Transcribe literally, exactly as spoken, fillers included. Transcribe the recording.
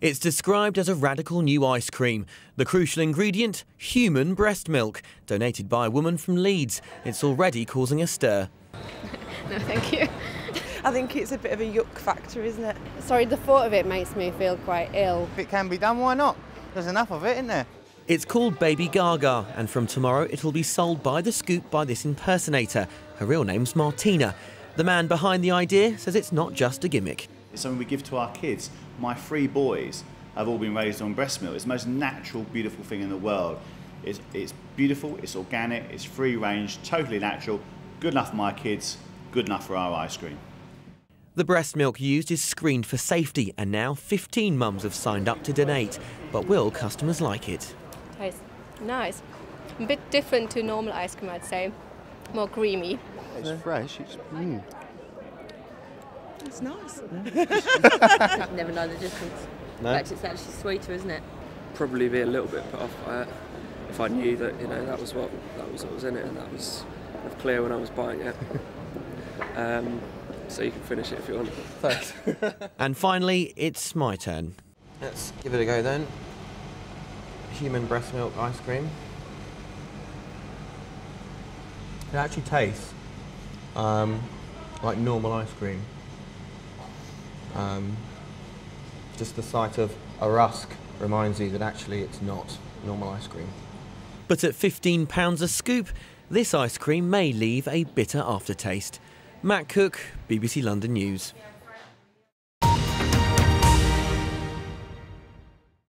It's described as a radical new ice cream. The crucial ingredient, human breast milk, donated by a woman from Leeds. It's already causing a stir. No, thank you. I think it's a bit of a yuck factor, isn't it? Sorry, the thought of it makes me feel quite ill. If it can be done, why not? There's enough of it, isn't there? It's called Baby Gaga, and from tomorrow it'll be sold by the scoop by this impersonator. Her real name's Martina. The man behind the idea says it's not just a gimmick. It's something we give to our kids. My three boys have all been raised on breast milk. It's the most natural, beautiful thing in the world. It's, it's beautiful, it's organic, it's free range, totally natural, good enough for my kids, good enough for our ice cream. The breast milk used is screened for safety, and now fifteen mums have signed up to donate. But will customers like it? Tastes nice. A bit different to normal ice cream, I'd say. More creamy. It's fresh, it's... Mm. It's nice. I've never known the difference. No? In fact, it's actually sweeter, isn't it? Probably be a little bit put off by it if I knew that, you know, that was what that was what was in it, and that was clear when I was buying it. Um, so you can finish it if you want. Thanks. And finally, it's my turn. Let's give it a go then. Human breast milk ice cream. It actually tastes um, like normal ice cream. Um, just the sight of a rusk reminds you that actually it's not normal ice cream. But at fifteen pounds a scoop, this ice cream may leave a bitter aftertaste. Matt Cook, B B C London News.